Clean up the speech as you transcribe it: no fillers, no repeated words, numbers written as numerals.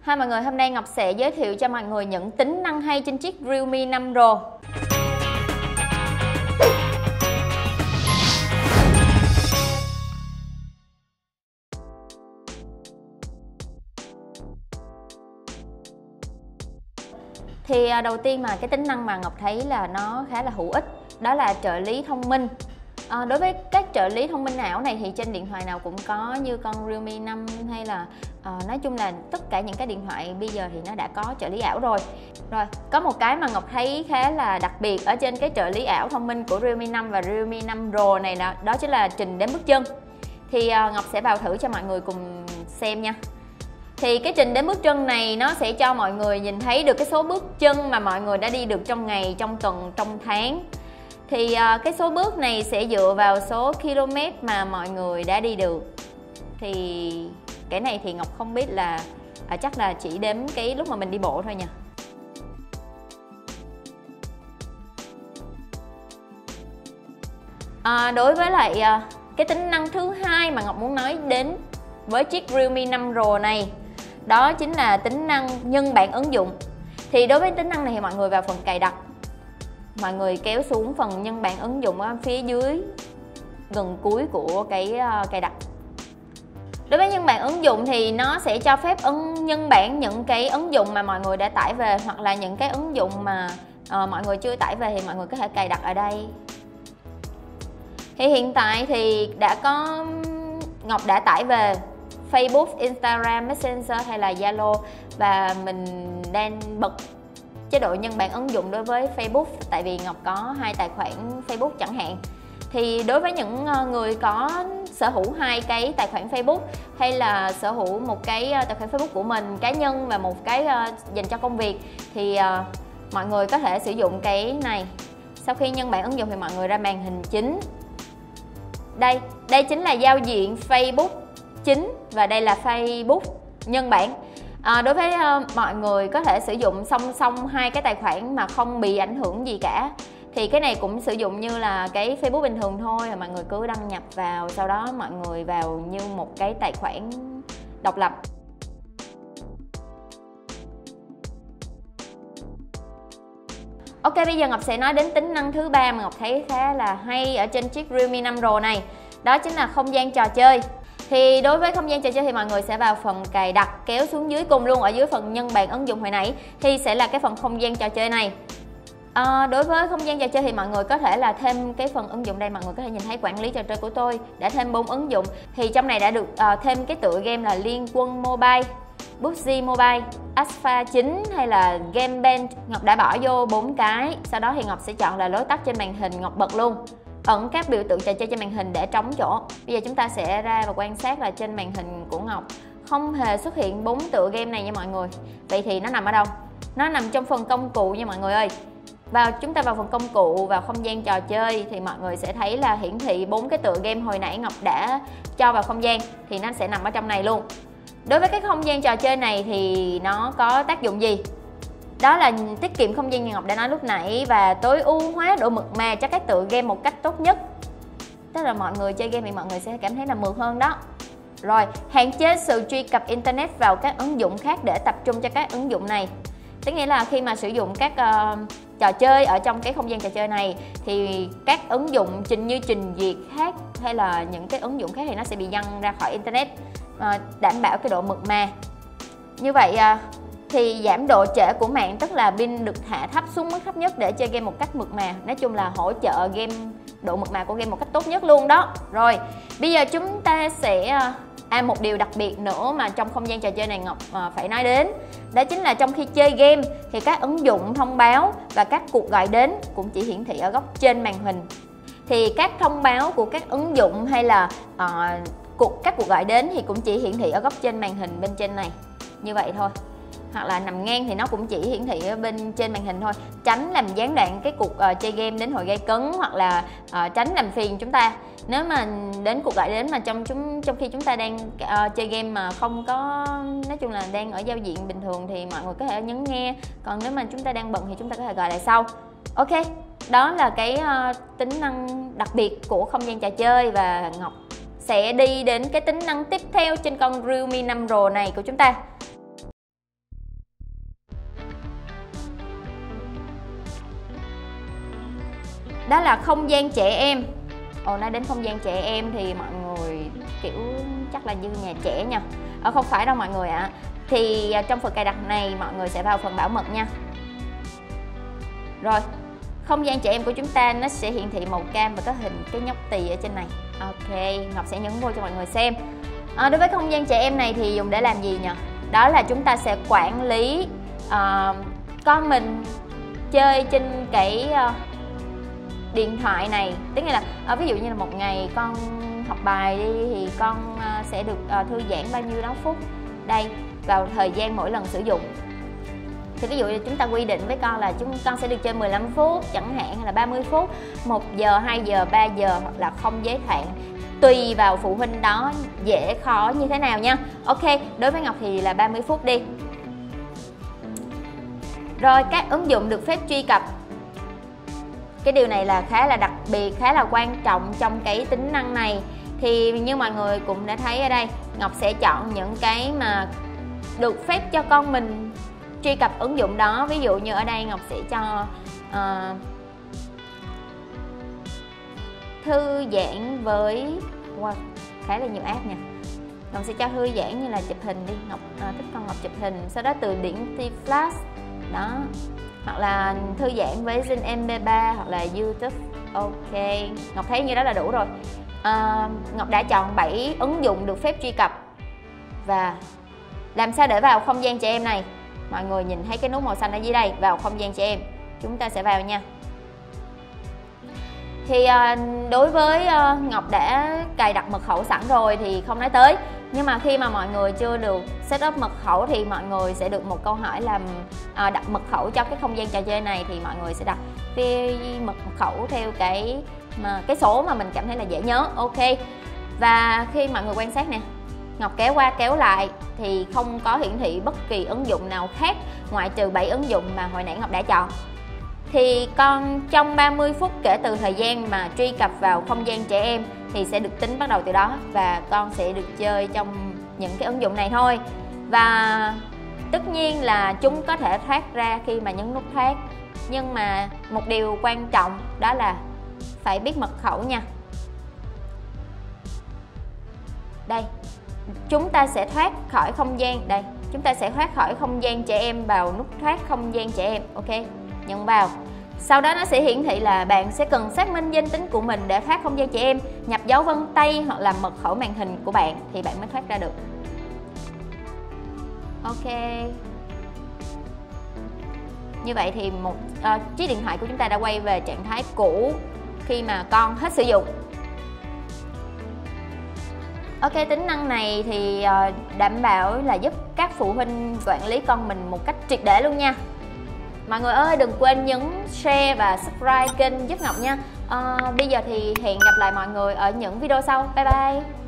Hai mọi người, hôm nay Ngọc sẽ giới thiệu cho mọi người những tính năng hay trên chiếc Realme 5 Pro. Thì đầu tiên mà cái tính năng mà Ngọc thấy là nó khá là hữu ích, đó là trợ lý thông minh. Đối với các trợ lý thông minh ảo này thì trên điện thoại nào cũng có, như con Realme 5 hay là nói chung là tất cả những cái điện thoại bây giờ thì nó đã có trợ lý ảo rồi. Có một cái mà Ngọc thấy khá là đặc biệt ở trên cái trợ lý ảo thông minh của Realme 5 và Realme 5 Pro này, đó chính là trình đếm bước chân. Thì Ngọc sẽ vào thử cho mọi người cùng xem nha. Thì cái trình đếm bước chân này nó sẽ cho mọi người nhìn thấy được cái số bước chân mà mọi người đã đi được trong ngày, trong tuần, trong tháng. Thì cái số bước này sẽ dựa vào số km mà mọi người đã đi được. Thì cái này thì Ngọc không biết là chắc là chỉ đếm cái lúc mà mình đi bộ thôi nha. Đối với lại cái tính năng thứ hai mà Ngọc muốn nói đến với chiếc Realme 5 Pro này, đó chính là tính năng nhân bản ứng dụng. Thì đối với tính năng này thì mọi người vào phần cài đặt, mọi người kéo xuống phần nhân bản ứng dụng ở phía dưới gần cuối của cái cài đặt. Đối với nhân bản ứng dụng thì nó sẽ cho phép nhân bản những cái ứng dụng mà mọi người đã tải về, hoặc là những cái ứng dụng mà mọi người chưa tải về thì mọi người có thể cài đặt ở đây. Thì hiện tại thì Ngọc đã tải về Facebook, Instagram, Messenger hay là Zalo, và mình đang bật chế độ nhân bản ứng dụng đối với Facebook, tại vì Ngọc có 2 tài khoản Facebook chẳng hạn. Thì đối với những người có sở hữu 2 cái tài khoản Facebook, hay là sở hữu một cái tài khoản Facebook của mình cá nhân và một cái dành cho công việc, thì mọi người có thể sử dụng cái này. Sau khi nhân bản ứng dụng thì mọi người ra màn hình chính. Đây chính là giao diện Facebook chính, và đây là Facebook nhân bản. Đối với mọi người có thể sử dụng song song 2 cái tài khoản mà không bị ảnh hưởng gì cả. Thì cái này cũng sử dụng như là cái Facebook bình thường thôi, mọi người cứ đăng nhập vào, sau đó mọi người vào như một cái tài khoản độc lập. Ok, bây giờ Ngọc sẽ nói đến tính năng thứ ba mà Ngọc thấy khá là hay ở trên chiếc Realme 5 Pro này, đó chính là không gian trò chơi. Thì đối với không gian trò chơi thì mọi người sẽ vào phần cài đặt, kéo xuống dưới cùng luôn, ở dưới phần nhân bản ứng dụng hồi nãy thì sẽ là cái phần không gian trò chơi này. Đối với không gian trò chơi thì mọi người có thể là thêm cái phần ứng dụng đây, mọi người có thể nhìn thấy quản lý trò chơi của tôi đã thêm 4 ứng dụng. Thì trong này đã được thêm cái tựa game là Liên Quân Mobile, PUBG Mobile, Asphalt 9 hay là Game Band. Ngọc đã bỏ vô 4 cái, sau đó thì Ngọc sẽ chọn là lối tắt trên màn hình, Ngọc bật luôn ẩn các biểu tượng trò chơi trên màn hình để trống chỗ. Bây giờ chúng ta sẽ ra và quan sát là trên màn hình của Ngọc không hề xuất hiện 4 tựa game này nha mọi người. Vậy thì nó nằm ở đâu? Nó nằm trong phần công cụ nha mọi người ơi. Chúng ta vào phần công cụ, vào không gian trò chơi thì mọi người sẽ thấy là hiển thị 4 cái tựa game hồi nãy Ngọc đã cho vào không gian, thì nó sẽ nằm ở trong này luôn. Đối với cái không gian trò chơi này thì nó có tác dụng gì? Đó là tiết kiệm không gian như Ngọc đã nói lúc nãy, và tối ưu hóa độ mượt mà cho các tựa game một cách tốt nhất. Tức là mọi người chơi game thì mọi người sẽ cảm thấy là mượt hơn đó. Rồi, hạn chế sự truy cập internet vào các ứng dụng khác để tập trung cho các ứng dụng này. Tức nghĩa là khi mà sử dụng các trò chơi ở trong cái không gian trò chơi này thì các ứng dụng như trình duyệt khác hay là những cái ứng dụng khác thì nó sẽ bị văng ra khỏi internet, đảm bảo cái độ mượt mà. Như vậy thì giảm độ trễ của mạng, tức là pin được hạ thấp xuống mức thấp nhất để chơi game một cách mượt mà. Nói chung là hỗ trợ độ mượt mà của game một cách tốt nhất luôn đó. Rồi, bây giờ chúng ta sẽ một điều đặc biệt nữa mà trong không gian trò chơi này Ngọc phải nói đến, đó chính là trong khi chơi game thì các ứng dụng thông báo và các cuộc gọi đến cũng chỉ hiển thị ở góc trên màn hình. Thì các thông báo của các ứng dụng hay là các cuộc gọi đến thì cũng chỉ hiển thị ở góc trên màn hình bên trên này, như vậy thôi. Hoặc là nằm ngang thì nó cũng chỉ hiển thị ở bên trên màn hình thôi, tránh làm gián đoạn cái cuộc chơi game đến hồi gây cấn, hoặc là tránh làm phiền chúng ta. Nếu mà đến cuộc gọi đến mà trong khi chúng ta đang chơi game mà không có, nói chung là đang ở giao diện bình thường thì mọi người có thể nhấn nghe, còn nếu mà chúng ta đang bận thì chúng ta có thể gọi lại sau. Ok, đó là cái tính năng đặc biệt của không gian trò chơi, và Ngọc sẽ đi đến cái tính năng tiếp theo trên con Realme 5 Pro này của chúng ta. đó là không gian trẻ em. Nói đến không gian trẻ em thì mọi người kiểu chắc là như nhà trẻ nha. Không phải đâu mọi người ạ. Thì trong phần cài đặt này mọi người sẽ vào phần bảo mật nha. Rồi, không gian trẻ em của chúng ta nó sẽ hiển thị màu cam và có hình cái nhóc tỳ ở trên này. Ok, Ngọc sẽ nhấn vô cho mọi người xem. Đối với không gian trẻ em này thì dùng để làm gì nhỉ? Đó là chúng ta sẽ quản lý con mình chơi trên cái điện thoại này. Tức là ví dụ như là một ngày con học bài đi thì con sẽ được thư giãn bao nhiêu đó phút. Đây, vào thời gian mỗi lần sử dụng. Thì ví dụ như chúng ta quy định với con là con sẽ được chơi 15 phút chẳng hạn, hay là 30 phút, 1 giờ, 2 giờ, 3 giờ, hoặc là không giới hạn. Tùy vào phụ huynh đó dễ khó như thế nào nha. Ok, đối với Ngọc thì là 30 phút đi. Rồi, các ứng dụng được phép truy cập. Cái điều này là khá là đặc biệt, khá là quan trọng trong cái tính năng này. Thì như mọi người cũng đã thấy ở đây, Ngọc sẽ chọn những cái mà được phép cho con mình truy cập ứng dụng đó. Ví dụ như ở đây Ngọc sẽ cho thư giãn với khá là nhiều app nha. Ngọc sẽ cho thư giãn như là chụp hình đi. Ngọc thích con Ngọc chụp hình, sau đó từ điển ti flash đó, hoặc là thư giãn với Zing MP3 hoặc là YouTube. Ok, Ngọc thấy như đó là đủ rồi. Ngọc đã chọn 7 ứng dụng được phép truy cập. Và làm sao để vào không gian trẻ em này? Mọi người nhìn thấy cái nút màu xanh ở dưới đây, vào không gian trẻ em. Chúng ta sẽ vào nha. Thì đối với Ngọc đã cài đặt mật khẩu sẵn rồi thì không nói tới. Nhưng mà khi mà mọi người chưa được setup mật khẩu thì mọi người sẽ được một câu hỏi là đặt mật khẩu cho cái không gian trò chơi này. Thì mọi người sẽ đặt cái mật khẩu theo cái số mà mình cảm thấy là dễ nhớ. Ok. Và khi mọi người quan sát nè, Ngọc kéo qua kéo lại thì không có hiển thị bất kỳ ứng dụng nào khác ngoại trừ 7 ứng dụng mà hồi nãy Ngọc đã chọn. Thì con trong 30 phút kể từ thời gian mà truy cập vào không gian trẻ em thì sẽ được tính bắt đầu từ đó, và con sẽ được chơi trong những cái ứng dụng này thôi. Và tất nhiên là chúng có thể thoát ra khi mà nhấn nút thoát, nhưng mà một điều quan trọng đó là phải biết mật khẩu nha. Đây, chúng ta sẽ thoát khỏi không gian, đây, chúng ta sẽ thoát khỏi không gian trẻ em vào nút thoát không gian trẻ em. Ok, nhận vào. Sau đó nó sẽ hiển thị là bạn sẽ cần xác minh danh tính của mình để thoát không gian trẻ em, nhập dấu vân tay hoặc là mật khẩu màn hình của bạn thì bạn mới thoát ra được. Ok. Như vậy thì chiếc điện thoại của chúng ta đã quay về trạng thái cũ khi mà con hết sử dụng. Ok, tính năng này thì đảm bảo là giúp các phụ huynh quản lý con mình một cách triệt để luôn nha. Mọi người ơi, đừng quên nhấn share và subscribe kênh giúp Ngọc nha. Bây giờ thì hẹn gặp lại mọi người ở những video sau. Bye bye.